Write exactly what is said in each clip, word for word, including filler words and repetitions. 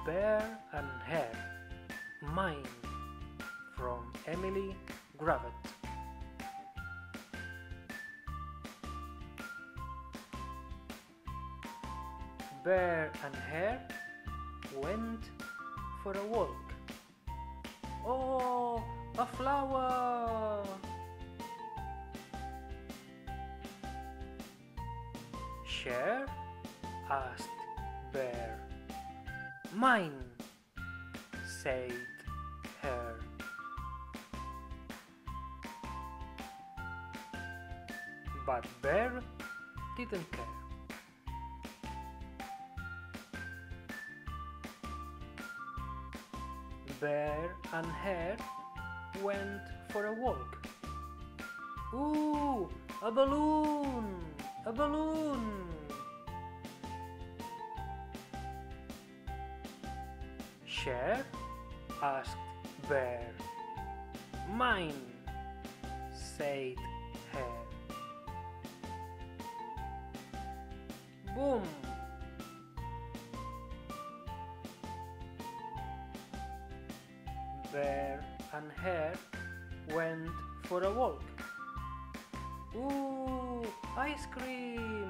Bear and Hare, Mine, from Emily Gravett. Bear and Hare went for a walk. Oh, a flower! Share? Asked Bear. Mine, said Hare. But Bear didn't care. Bear and Hare went for a walk. Ooh, a balloon! A balloon! Share? Asked Bear. Mine, said Hare. Boom! Bear and Hare went for a walk. Ooh, ice cream!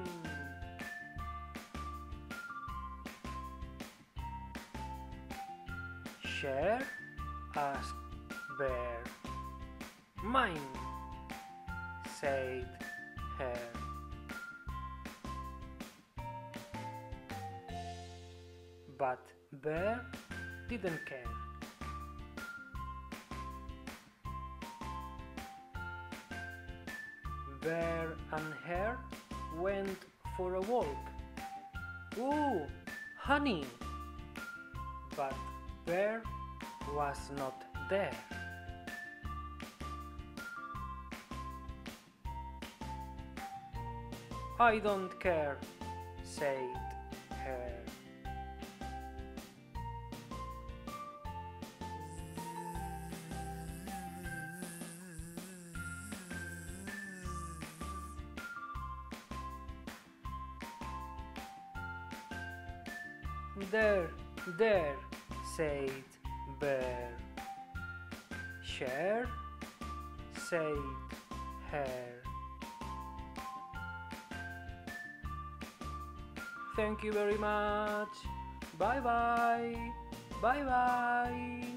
Share? Asked Bear. Mine, said Hare. But Bear didn't care. Bear and Hare went for a walk. Ooh, honey! But Bear was not there. I don't care, said Hare. There, there, said Bear. Share, said Hare. Thank you very much. Bye bye. Bye bye.